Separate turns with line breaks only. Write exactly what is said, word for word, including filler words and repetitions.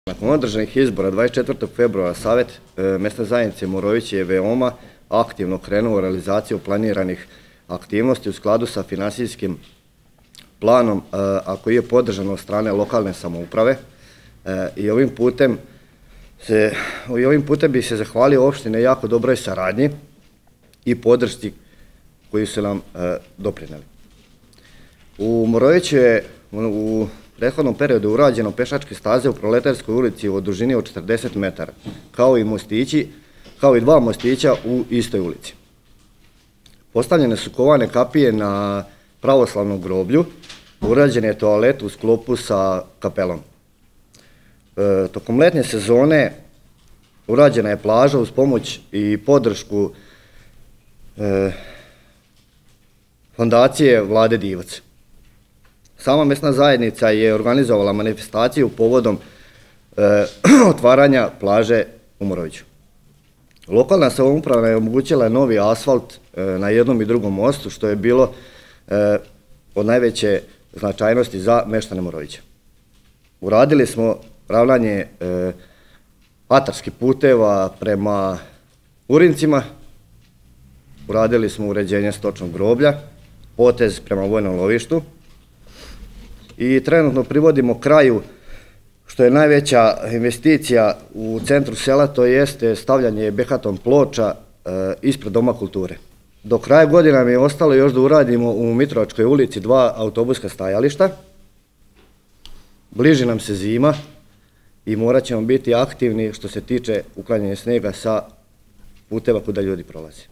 Nakon održanih izbora dvadeset četvrtog februara Savjet mesne zajednice Morovići je veoma aktivno krenuo u realizaciju planiranih aktivnosti u skladu sa finansijskim planom, a koji je podržan od strane lokalne samouprave. I ovim putem se, i ovim putem bi se zahvalio opštine jako dobroj saradnji i podršci koju su nam doprineli. U Moroviću je u prethodnom periodu urađeno pešačke staze u Proletarskoj ulici u dužini od četrdeset metara, kao i mostići, kao i dva mostića u istoj ulici. Postavljene su kovane kapije na pravoslavnom groblju, urađen je toalet u sklopu sa kapelom. E, tokom letnje sezone urađena je plaža uz pomoć i podršku e, fondacije Vlade Divac. Sama mesna zajednica je organizovala manifestaciju povodom e, otvaranja plaže u Moroviću. Lokalna samouprava je omogućila novi asfalt e, na jednom i drugom mostu, što je bilo e, od najveće značajnosti za meštane Morovića. Uradili smo ravnanje e, atarskih puteva prema Urincima, uradili smo uređenje stočnog groblja, potez prema vojnom lovištu, i trenutno privodimo kraju, što je najveća investicija u centru sela, to jeste stavljanje behaton ploča e, ispred Doma kulture. Do kraja godine nam je ostalo još da uradimo u Mitrovačkoj ulici dva autobuska stajališta. Bliži nam se zima i morat ćemo biti aktivni što se tiče uklanjanja snega sa puteva kuda ljudi prolaze.